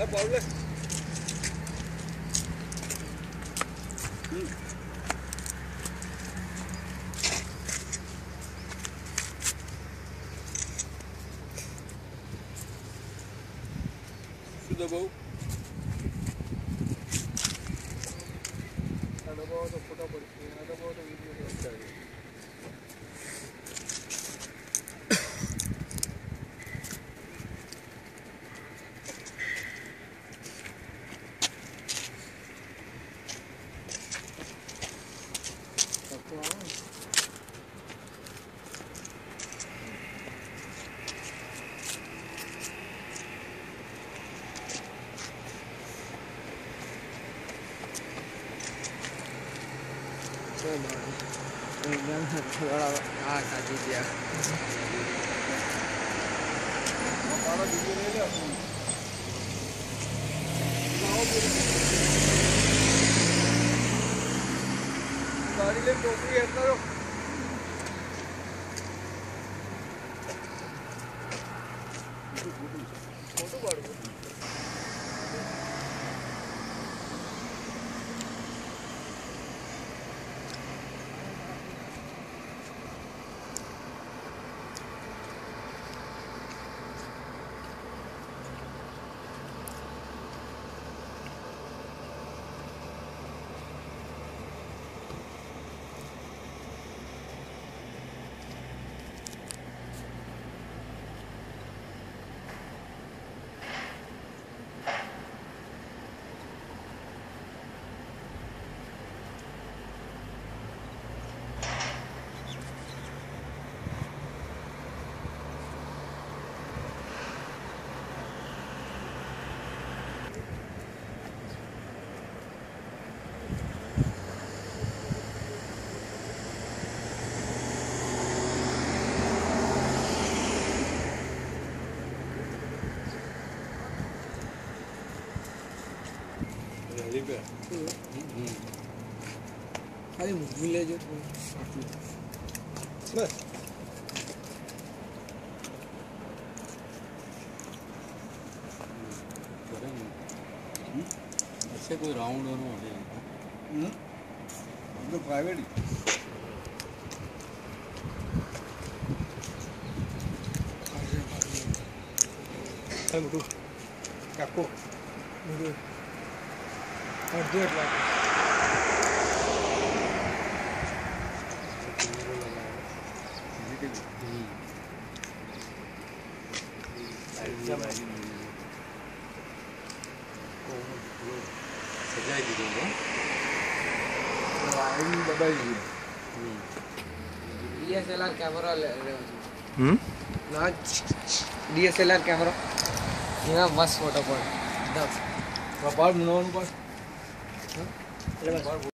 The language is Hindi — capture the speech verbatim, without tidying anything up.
पावले सुधा भाऊ ada bawa tu foto bersih, ada bawa tu video bersih. एकदम थोड़ा हाँ काटी दिया गाड़ी ले टोकरी है करो फोटो काढ खाली भूले जो बस ऐसे कोई राउंड और हो जाए तो प्राइवेट ही मुझे काको मुझे और देर लगा सजाई दी दूँगा लाइन दबाई दी D S L R camera ले रहे हो हम्म ना D S L R camera ये मस्त फोटो पड़ दस पार मुनावन पार